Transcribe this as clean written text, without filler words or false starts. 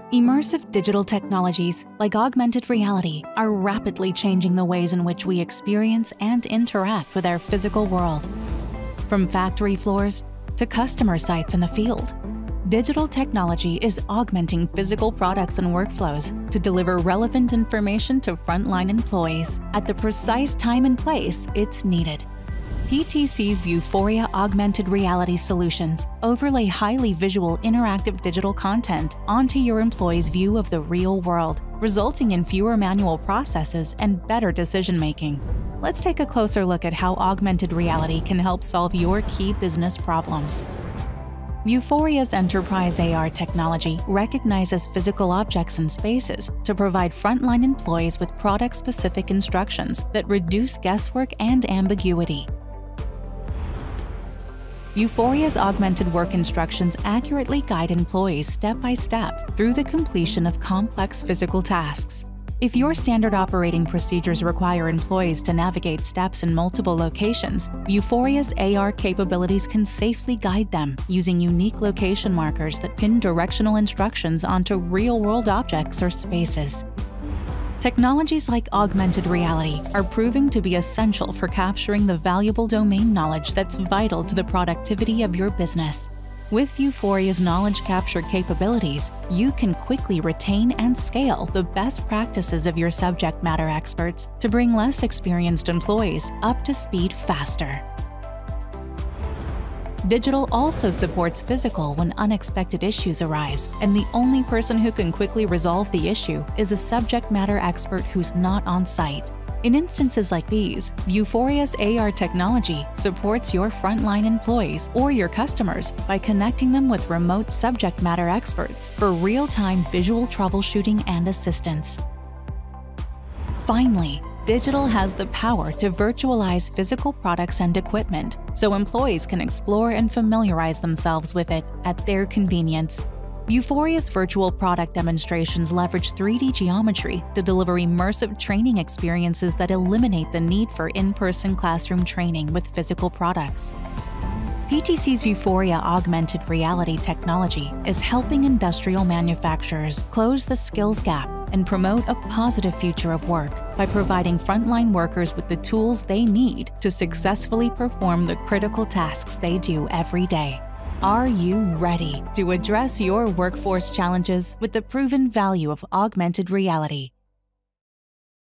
Immersive digital technologies like augmented reality are rapidly changing the ways in which we experience and interact with our physical world. From factory floors to customer sites in the field, digital technology is augmenting physical products and workflows to deliver relevant information to frontline employees at the precise time and place it's needed. PTC's Vuforia augmented reality solutions overlay highly visual interactive digital content onto your employees' view of the real world, resulting in fewer manual processes and better decision-making. Let's take a closer look at how augmented reality can help solve your key business problems. Vuforia's enterprise AR technology recognizes physical objects and spaces to provide frontline employees with product-specific instructions that reduce guesswork and ambiguity. Vuforia's augmented work instructions accurately guide employees step by step through the completion of complex physical tasks. If your standard operating procedures require employees to navigate steps in multiple locations, Vuforia's AR capabilities can safely guide them using unique location markers that pin directional instructions onto real-world objects or spaces. Technologies like augmented reality are proving to be essential for capturing the valuable domain knowledge that's vital to the productivity of your business. With Vuforia's knowledge capture capabilities, you can quickly retain and scale the best practices of your subject matter experts to bring less experienced employees up to speed faster. Digital also supports physical when unexpected issues arise, and the only person who can quickly resolve the issue is a subject matter expert who's not on site. In instances like these, Vuforia's AR technology supports your frontline employees or your customers by connecting them with remote subject matter experts for real-time visual troubleshooting and assistance. Finally, digital has the power to virtualize physical products and equipment, so employees can explore and familiarize themselves with it at their convenience. Vuforia's virtual product demonstrations leverage 3D geometry to deliver immersive training experiences that eliminate the need for in-person classroom training with physical products. PTC's Vuforia augmented reality technology is helping industrial manufacturers close the skills gap and promote a positive future of work by providing frontline workers with the tools they need to successfully perform the critical tasks they do every day. Are you ready to address your workforce challenges with the proven value of augmented reality?